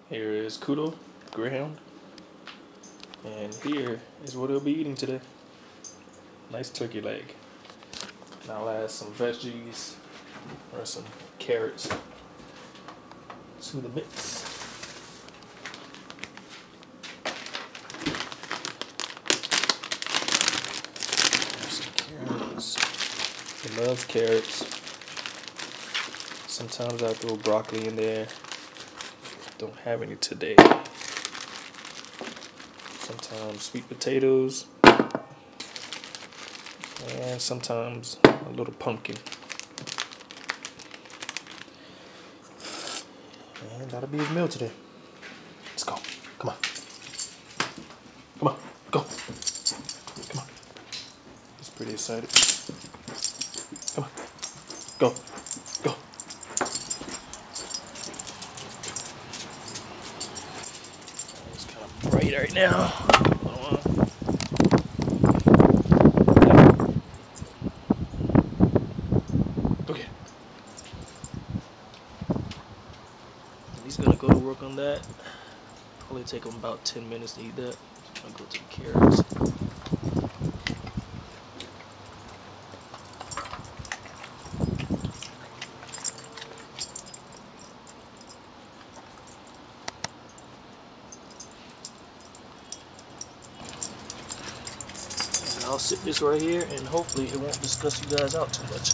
Here is Kudo, Greyhound. And here is what he'll be eating today. Nice turkey leg. And I'll add some veggies or some carrots to the mix. Some carrots. He loves carrots. Sometimes I throw broccoli in there. Don't have any today. Sometimes sweet potatoes. And sometimes a little pumpkin. And that'll be his meal today. Let's go. Come on. Come on. Go. Come on. He's pretty excited. Come on. Go. Go. It's kind of bright right now. Okay. He's gonna go to work on that. Probably take him about 10 minutes to eat that. I'll go to the carrots. And I'll sit this right here, and hopefully it won't disgust you guys out too much.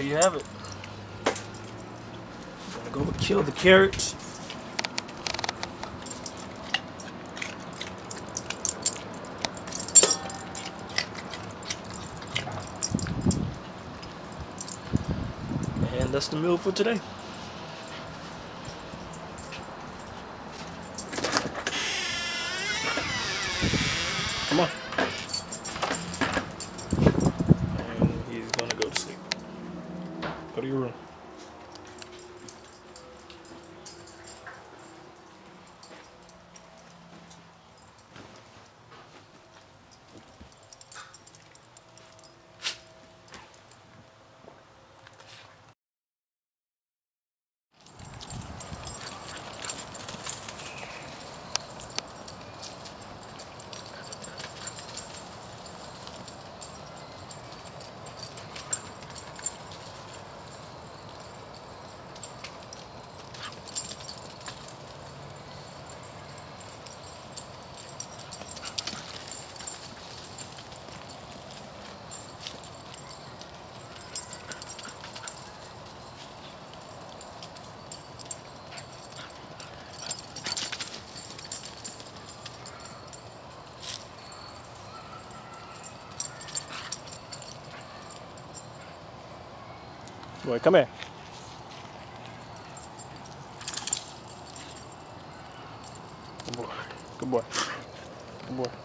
you have it. I'm gonna go kill the carrots. And that's the meal for today. Come on. And he's gonna go to sleep. Go to your room. Boy, come here. Good boy. Good boy. Good boy.